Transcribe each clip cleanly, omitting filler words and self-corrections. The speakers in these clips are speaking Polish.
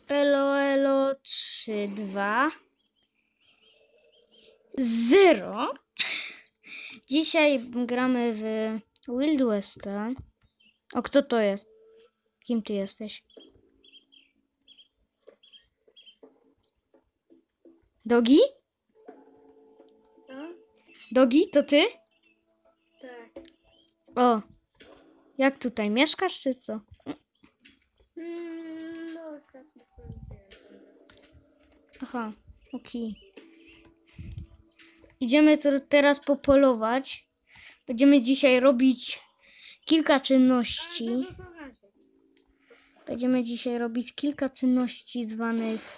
Elo, elo, 3, 2, 0. Dzisiaj gramy w Wild Westa. O, kto to jest? Kim ty jesteś? Dogi? Co? Dogi, to ty? Tak. O, jak tutaj? Mieszkasz czy co? No, tak nie powiedziałem. Aha, okej. Idziemy teraz popolować. Będziemy dzisiaj robić kilka czynności. Będziemy dzisiaj robić kilka czynności zwanych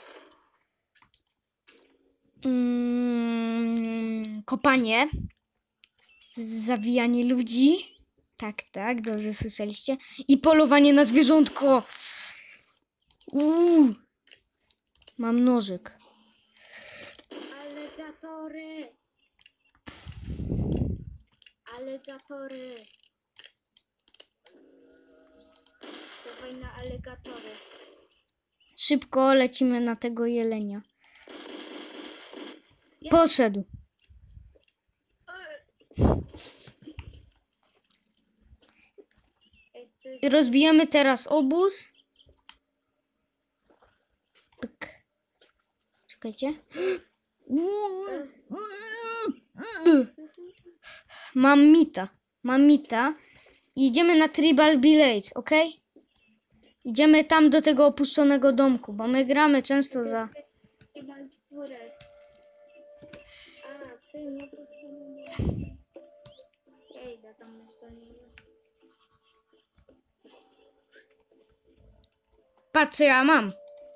kopanie, zawijanie ludzi. Tak, tak, dobrze słyszeliście. I polowanie na zwierzątko. Mam nożyk. Alegatory. Alegatory. Dawaj na alegatory. Szybko lecimy na tego jelenia. Poszedł. Rozbijemy teraz obóz. Pyk. Czekajcie. Mam mita. I idziemy na Tribal Village, ok? Idziemy tam do tego opuszczonego domku, bo my gramy często za... Patrz co ja mam.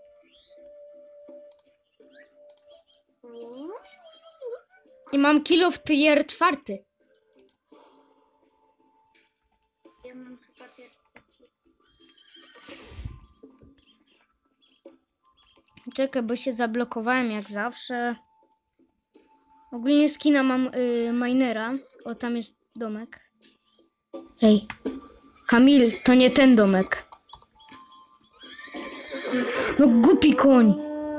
I mam kill w tier 4. Ja mam chyba pierwszy. Czekaj, bo się zablokowałem jak zawsze. Ogólnie skina mam minera. O, tam jest domek. Ej, Kamil, to nie ten domek. No głupi koń.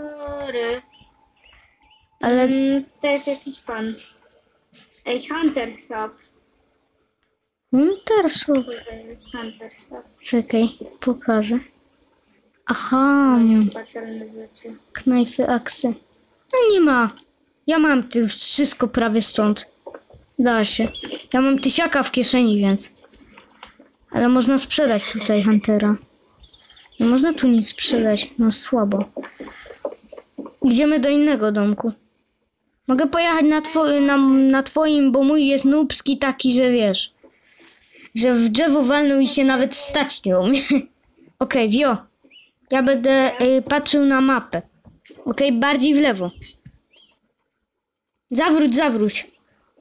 Ale To jest jakiś pan. Ej, Hunter Shop. Huntersu. To jest Hunter Shop. Czekaj, pokażę. Aha, Batalne rzeczy. knajfy, aksy. No nie ma. Ja mam wszystko prawie stąd. Da się. Ja mam 1000 w kieszeni, więc. Ale można sprzedać tutaj Huntera. Nie można tu nic sprzedać. No słabo. Idziemy do innego domku. Mogę pojechać na twoim, bo mój jest nubski taki, że wiesz. Że w drzewo walnął i się nawet stać nie umie. Okej, wio. Ja będę patrzył na mapę. Okej, bardziej w lewo. Zawróć.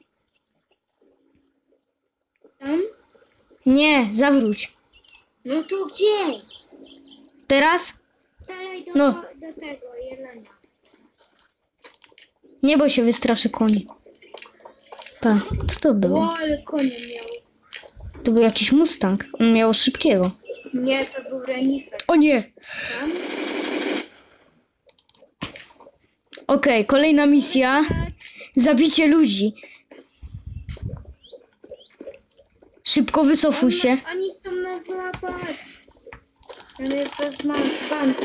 Tam? Nie, zawróć. No to gdzie? Teraz? Strzelaj No. do tego jelenia. Nie, bo się wystraszy koni. Pa, co to było? O, ale konie miał. To był jakiś Mustang. On miał szybkiego. Nie, to był renifer. O nie! Tam? Okej, kolejna misja. Zabicie ludzi. Szybko wycofuj się. Oni chcą nas złapać. On jest bez banku.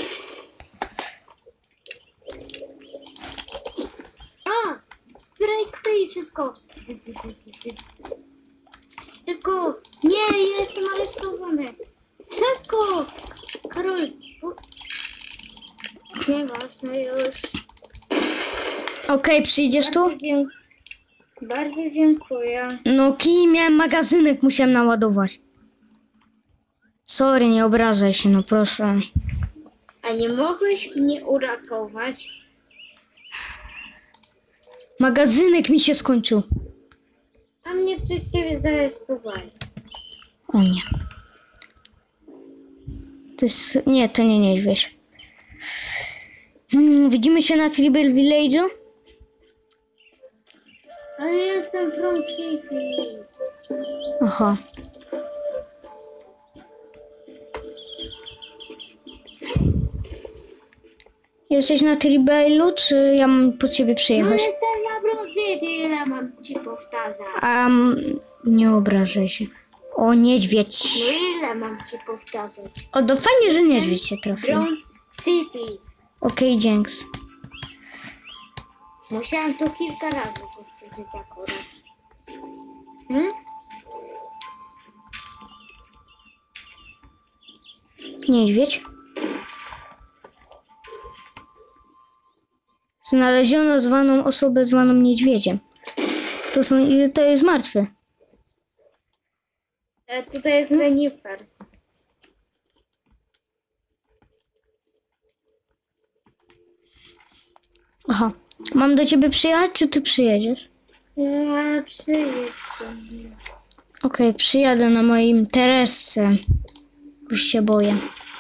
A! Kryj, szybko. Szybko. Nie, jestem aresztowany. Szybko. Karol. Nieważne już. Okej, przyjdziesz tu? Bardzo dziękuję. No kij, miałem magazynek, musiałem naładować. Sorry, nie obrażaj się, no proszę. A nie mogłeś mnie uratować? Magazynek mi się skończył. A mnie przez ciebie zaresztowali. O nie. To jest... Nie, to nie niedźwiedź. Widzimy się na Tribal Village'u? Ale jestem from City. Aha. Jesteś na Tribailu, czy ja mam po ciebie No przyjechać? jestem na Bronzywie, ile mam ci powtarzać? Nie obrażaj się. O, niedźwiedź. No ile mam ci powtarzać? O, to fajnie, że niedźwiedź się trafił. Bronze City. Okej, dzięks. Musiałem to kilka razy powtórzyć akurat. Hmm? Niedźwiedź. Znaleziono zwaną osobę zwaną niedźwiedziem. To jest martwy. Tutaj jest renifer. Aha. Mam do ciebie przyjechać, czy ty przyjedziesz? Przyjedź do mnie. Okej, przyjadę na moim Teresce. Już się boję.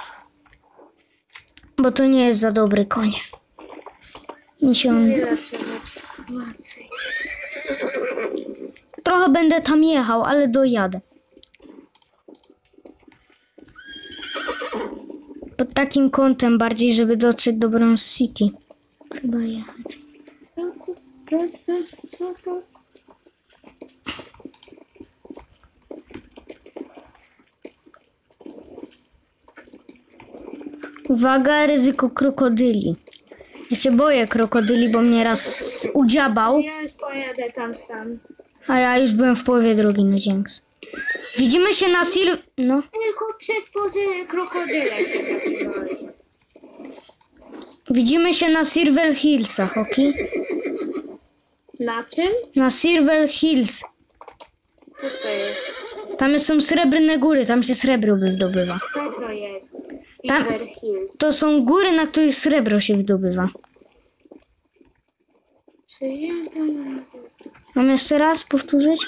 Bo to nie jest za dobry koń. Mi się on... Ile trzeba ci łatwiej. Trochę będę tam jechał, ale dojadę. Pod takim kątem bardziej, żeby dotrzeć do Bronze City. Chyba jechać. Uwaga, ryzyko krokodyli. Ja się boję krokodyli, bo mnie raz udziabał, Ja już pojadę tam sam. a ja już byłem w połowie drogi na dzięks. Widzimy się na No, Tylko przez to, że krokodyle się zaczynały. widzimy się na Silver Hillsach, okej? Na czym? Na Silver Hills. Co to jest? Tam są srebrne góry, tam się srebro wydobywa. Co to jest? Tam- Silver Hills. To są góry, na których srebro się wydobywa. Czy ja tam... Mam jeszcze raz powtórzyć?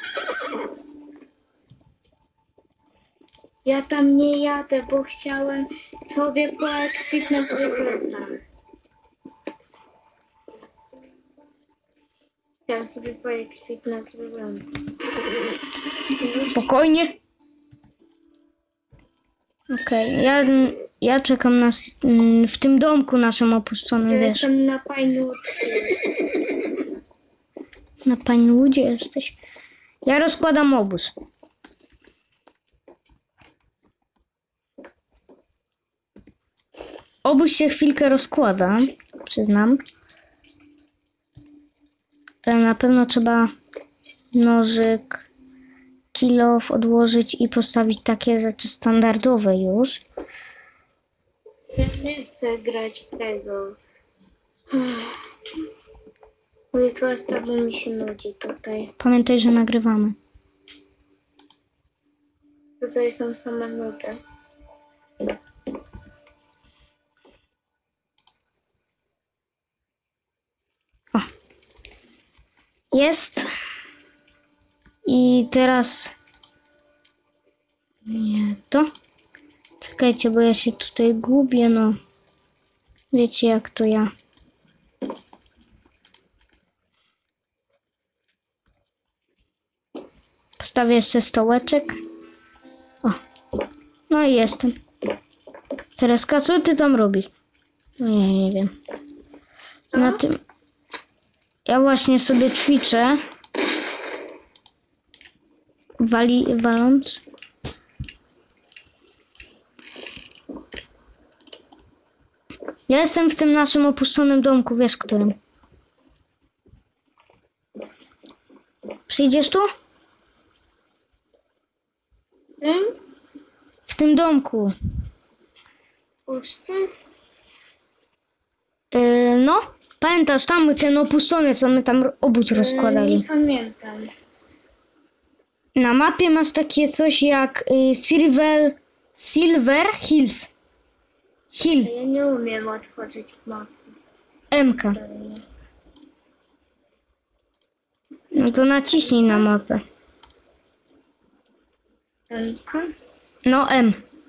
Ja tam nie jadę, bo chciałem sobie poekspitnąć wyglądam. Chciałem sobie poekspitnąć wyglądam. Spokojnie. Okej, ja czekam w tym domku naszym opuszczonym, wiesz. Jestem na Pinewood. Na Pinewoodzie jesteś. Ja rozkładam obóz. Obóz się chwilkę rozkłada, przyznam. Ale na pewno trzeba nożyk, kilof odłożyć i postawić takie rzeczy standardowe już. Ja nie chcę grać w tego. Jutro z tobą mi się nudzi tutaj. Pamiętaj, że nagrywamy. Tutaj są same nudy. Jest. I teraz... Nie, to. Czekajcie, bo ja się tutaj gubię, no. Wiecie jak to ja. Postawię jeszcze stołeczek. O. No i jestem. Teraz co ty tam robisz? Nie wiem. Na tym... Ja właśnie sobie ćwiczę. Waląc. Ja jestem w tym naszym opuszczonym domku, wiesz którym. Przyjdziesz tu? W tym domku. Puszczę? No, pamiętasz tam ten opuszczony, co my tam obóz rozkładali. Nie pamiętam. Na mapie masz takie coś jak Silver Hills. Hill, Ja nie umiem otworzyć mapy. MK. No to naciśnij na mapę. Emka? No M.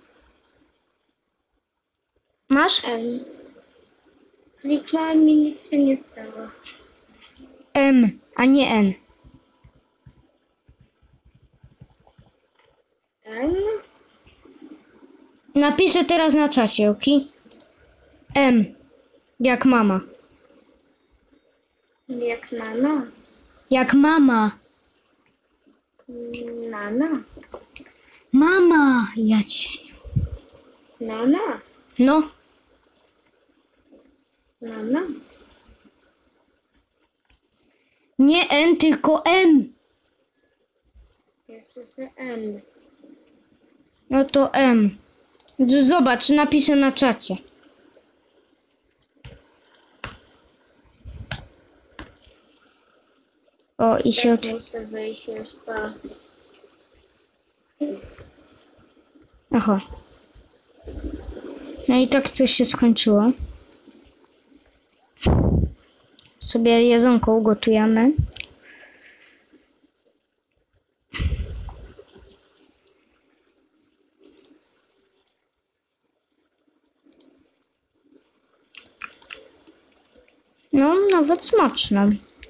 Masz? Kliknąłem i nic się nie stało. M, a nie N. Ten? Napiszę teraz na czacie, ok? M. Jak mama. Jak mama. Jak mama. Nana. Mama. Ja cię. Nana. No. Nana. Nie N, tylko M. Jeszcze się M. No to M. Zobacz, napiszę na czacie. O, i się od... Muszę wyjść już po... Aha. No i tak to się skończyło. Sobie jedzonko ugotujemy. No, nawet smaczne.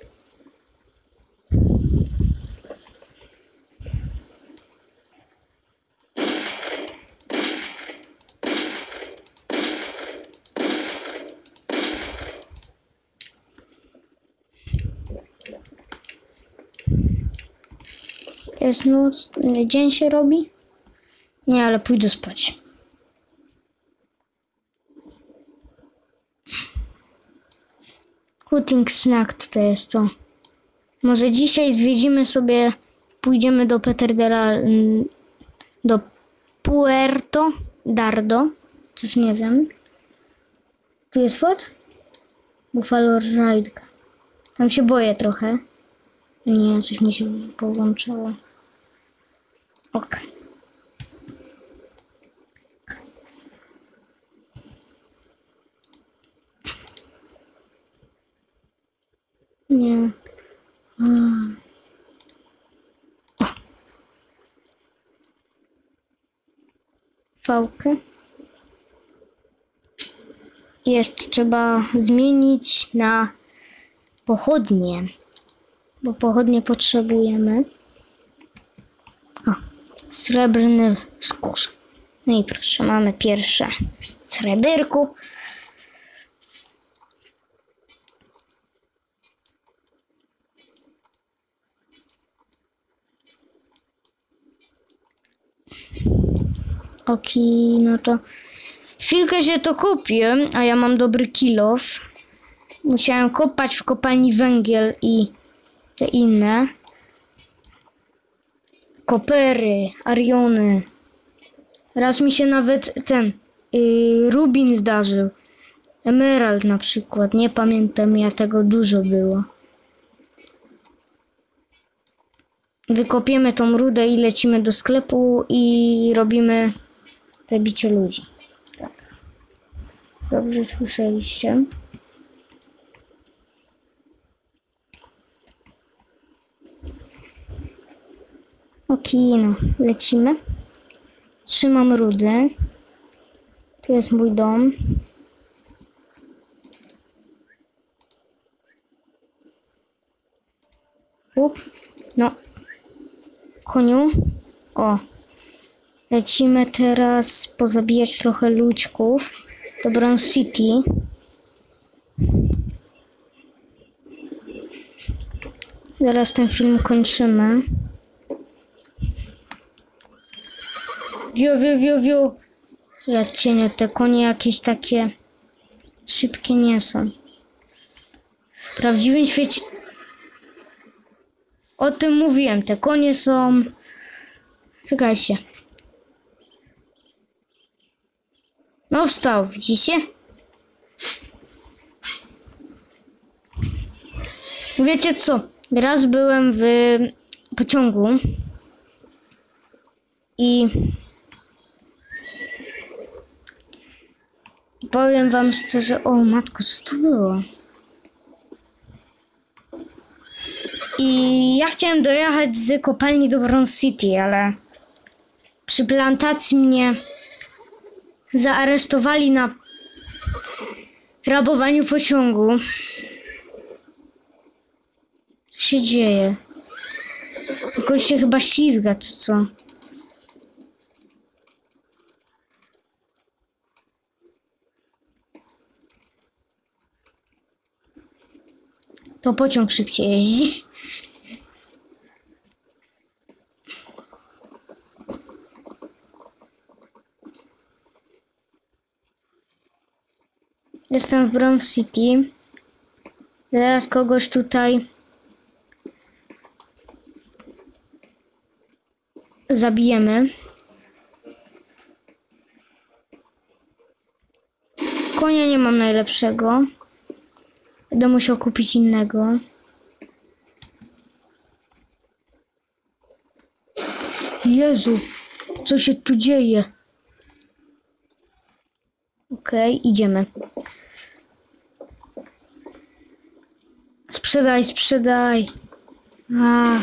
Jest noc, dzień się robi? Nie, ale pójdę spać. Cutting snack tutaj jest to. Może dzisiaj zwiedzimy sobie, pójdziemy do do Puerto Dardo. Coś nie wiem. Tu jest fot? Buffalo Ride. Tam się boję trochę. Nie, coś mi się połączyło. Ok. Nie. Fałkę. Jeszcze trzeba zmienić na pochodnie, bo pochodnie potrzebujemy. O, srebrny skórz. No i proszę, mamy pierwsze sreberku. Oki, no to chwilkę się to kupię, a ja mam dobry kilof. Musiałem kopać w kopalni węgiel i te inne. Kopery, ariony. Raz mi się nawet ten rubin zdarzył. Emerald na przykład. Nie pamiętam, ja tego dużo było. Wykopiemy tą rudę i lecimy do sklepu i robimy zabicie ludzi. Tak. Dobrze słyszeliście. Okej, no, lecimy. Trzymam rudę. Tu jest mój dom. No. Koniu. O. Lecimy teraz pozabijać trochę ludźków do Brown City. Zaraz ten film kończymy. Wiu. Ja cienię, te konie jakieś takie szybkie nie są. W prawdziwym świecie... O tym mówiłem, te konie są... Czekajcie. No wstał, widzicie? Wiecie co? Raz byłem w pociągu i powiem wam szczerze, o matko, co to było? I ja chciałem dojechać z kopalni do Brown City, ale przy plantacji mnie zaaresztowali na rabowaniu pociągu. Co się dzieje? Jakoś się chyba ślizga, czy co? To pociąg szybciej jeździ. Jestem w Bronze City. Zaraz kogoś tutaj zabijemy. Konia nie mam najlepszego. Będę musiał kupić innego. Jezu, co się tu dzieje? Okej, idziemy. Sprzedaj, sprzedaj. A.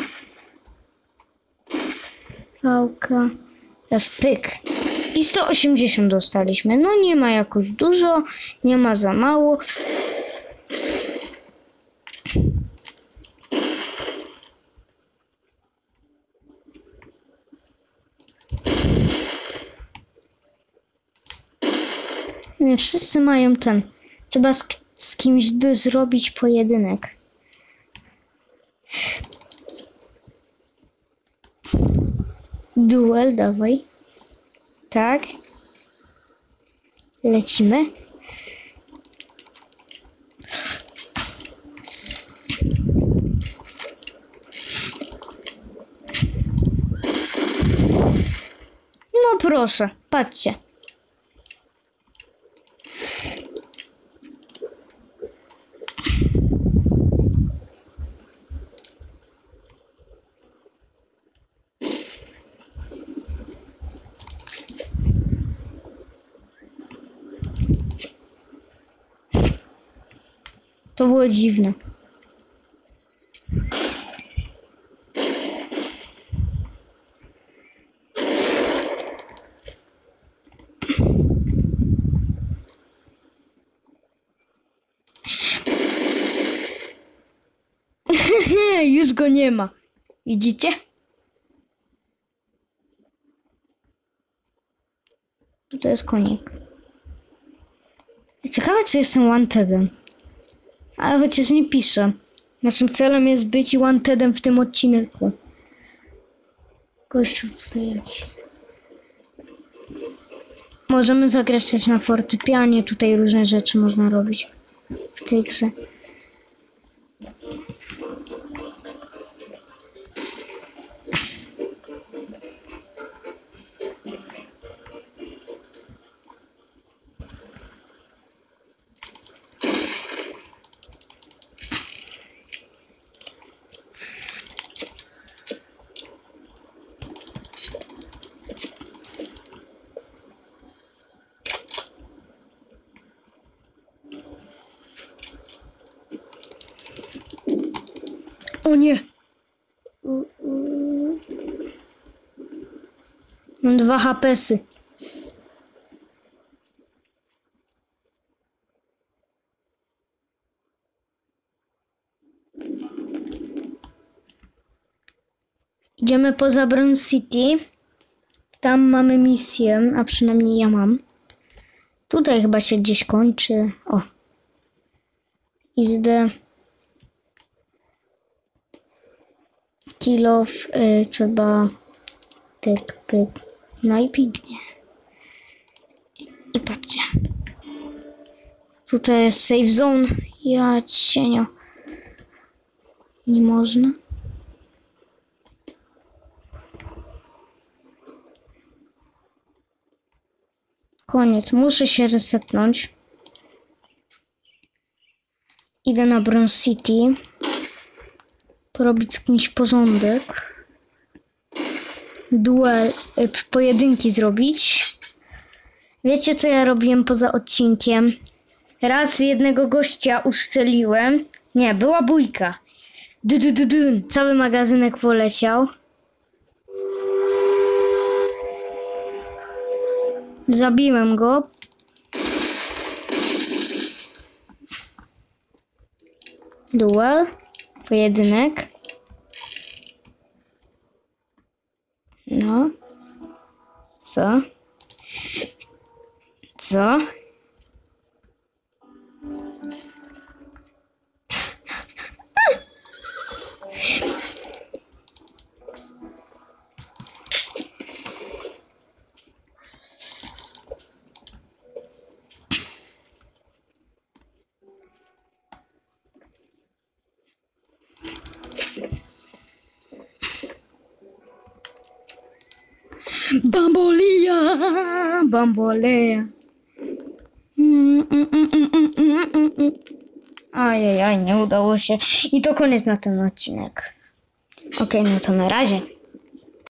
Pałka. Aż pyk. I 180 dostaliśmy. No nie ma jakoś dużo, nie ma za mało. Nie wszyscy mają ten. Trzeba z kimś zrobić pojedynek. Duel, dawaj. Tak. Lecimy. No proszę, patrzcie. To było dziwne. Już go nie ma. Widzicie? To jest konik. Ciekawe, czy jestem wantedem. Ale chociaż nie piszę. Naszym celem jest być wantedem w tym odcinku. Gościu tutaj jakiś. Możemy zagrać też na fortepianie. Tutaj różne rzeczy można robić w tej grze. O nie! Mam 2 HP-sy. Idziemy poza Bronze City. Tam mamy misję, a przynajmniej ja mam. Tutaj chyba się gdzieś kończy. O. Izdę. Kill off. Trzeba... Pyk, pyk. No i pięknie. I patrzcie. Tutaj jest safe zone. Ja cienio. Nie można. Koniec. Muszę się resetnąć. Idę na Bronze City. Porobić z kimś porządek. Duel, pojedynki zrobić. Wiecie, co ja robiłem poza odcinkiem? Raz jednego gościa uszczeliłem. Nie, była bójka. Cały magazynek poleciał. Zabiłem go. Duel. Pojedynek. No. Co? Co? Bambolia! Bamboleja. Ajajaj, nie udało się. I to koniec na ten odcinek. Okej, no to na razie.